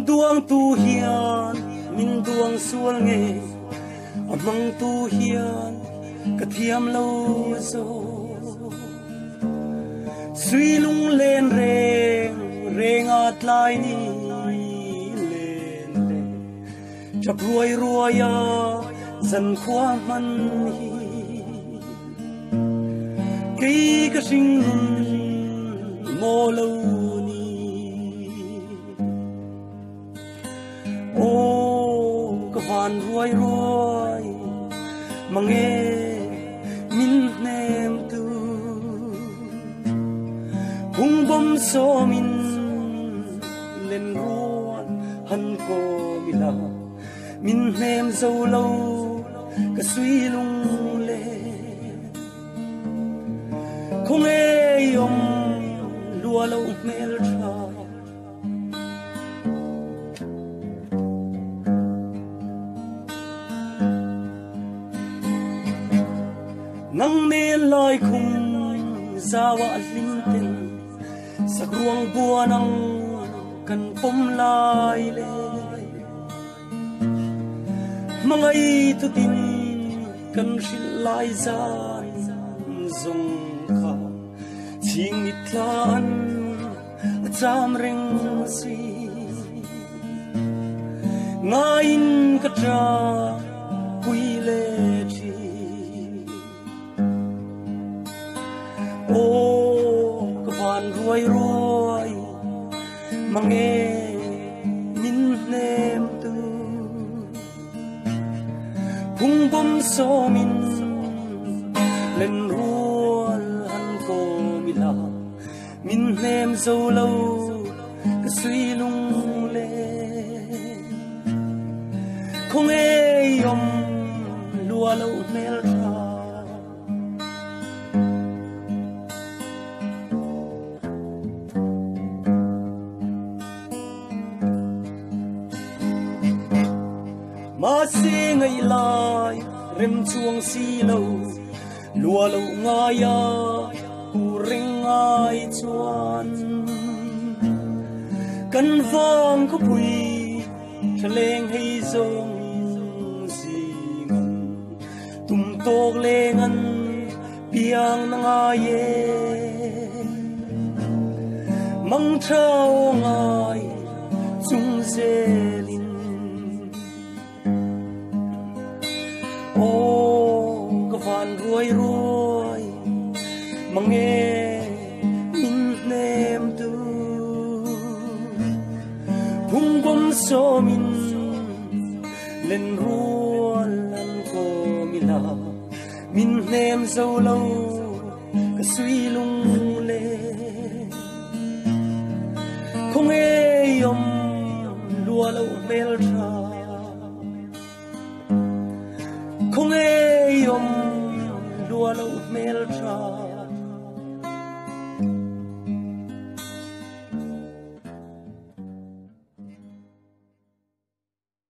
duang tu hian min duang sual nge amang tu hian ka thiam lo zo sui lung len reng reng at lai ni len le chap ruai ruaya zan khwa man hi kei ka sing mo lo ni o ka van ruai ruai mange min nem tu hung bom so min len ruan han ko mila min nem zo lo ka sui lung le không e yom lua lo mel tra nang me lai khung zawa ling ten sak ruang bua nang kan pom lai le mangai tu tin kan shil lai zan zong kha ching mit tlan cham reng si ngain ka tra pui le chi o ka van ruai ruai mange min nem tu hung bom so min len rual han ko mila min nem zo lo ka sui lung le không e yom lua lo mel tra ma se ngai lai rem chuang si lo lua lo nga ya u ring ai chuan kan vang ko pui thleng hei zong si ngan tum tok lengan piang na nga ye mang trao ngai chung zelin o ka van ruai ruai mange min nem tu hung bom so min len rual an ko mila min nem zo lo ka sui lung le không e yom lua lo mel tra không e yom lua lo mel tra